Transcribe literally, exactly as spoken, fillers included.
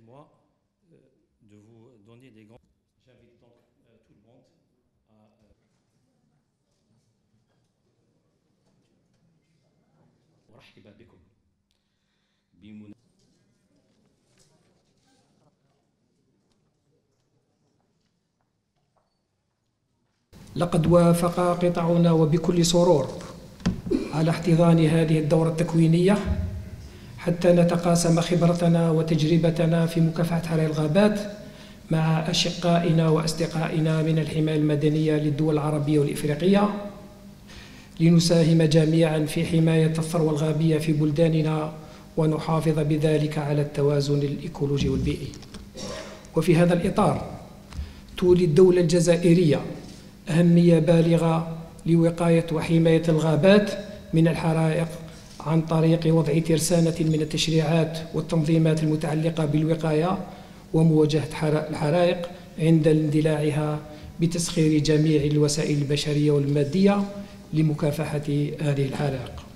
Permettez-moi de vous donner des grands... J'invite donc tout le monde à... مرحبا بكم بمن... لقد وافق قطاعنا وبكل سرور على احتضان هذه الدورة التكوينية حتى نتقاسم خبرتنا وتجربتنا في مكافحة حرائق الغابات مع أشقائنا وأصدقائنا من الحماية المدنية للدول العربية والإفريقية، لنساهم جميعا في حماية الثروة الغابية في بلداننا ونحافظ بذلك على التوازن الإيكولوجي والبيئي. وفي هذا الإطار تولي الدولة الجزائرية أهمية بالغة لوقاية وحماية الغابات من الحرائق عن طريق وضع ترسانة من التشريعات والتنظيمات المتعلقة بالوقاية ومواجهة الحرائق عند اندلاعها بتسخير جميع الوسائل البشرية والمادية لمكافحة هذه الحرائق.